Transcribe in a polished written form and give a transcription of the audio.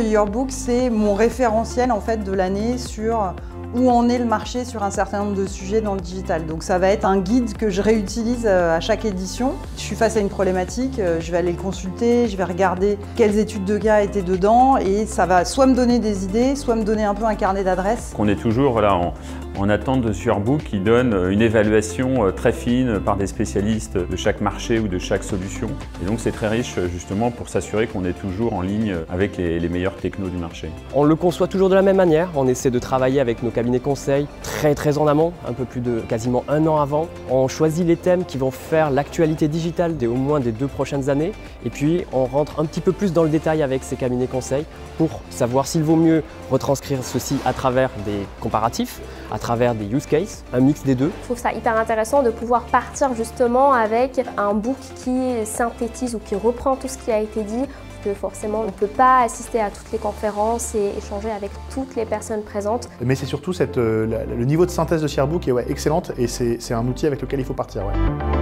Yearbook, c'est mon référentiel en fait de l'année sur où en est le marché sur un certain nombre de sujets dans le digital. Donc ça va être un guide que je réutilise à chaque édition. Je suis face à une problématique, je vais aller le consulter, je vais regarder quelles études de cas étaient dedans et ça va soit me donner des idées, soit me donner un peu un carnet d'adresses. On est toujours en attente de ce Yearbook qui donne une évaluation très fine par des spécialistes de chaque marché ou de chaque solution. Et donc c'est très riche justement pour s'assurer qu'on est toujours en ligne avec les meilleurs technos du marché. On le conçoit toujours de la même manière, on essaie de travailler avec nos cabinets conseils très en amont, un peu plus de quasiment un an avant. On choisit les thèmes qui vont faire l'actualité digitale au moins des 2 prochaines années et puis on rentre un petit peu plus dans le détail avec ces cabinets conseils pour savoir s'il vaut mieux retranscrire ceci à travers des comparatifs, à travers des use cases, un mix des deux. Je trouve ça hyper intéressant de pouvoir partir justement avec un book qui synthétise ou qui reprend tout ce qui a été dit. Que forcément on ne peut pas assister à toutes les conférences et échanger avec toutes les personnes présentes. Mais c'est surtout le niveau de synthèse de ce Yearbook est excellente et c'est un outil avec lequel il faut partir. Ouais.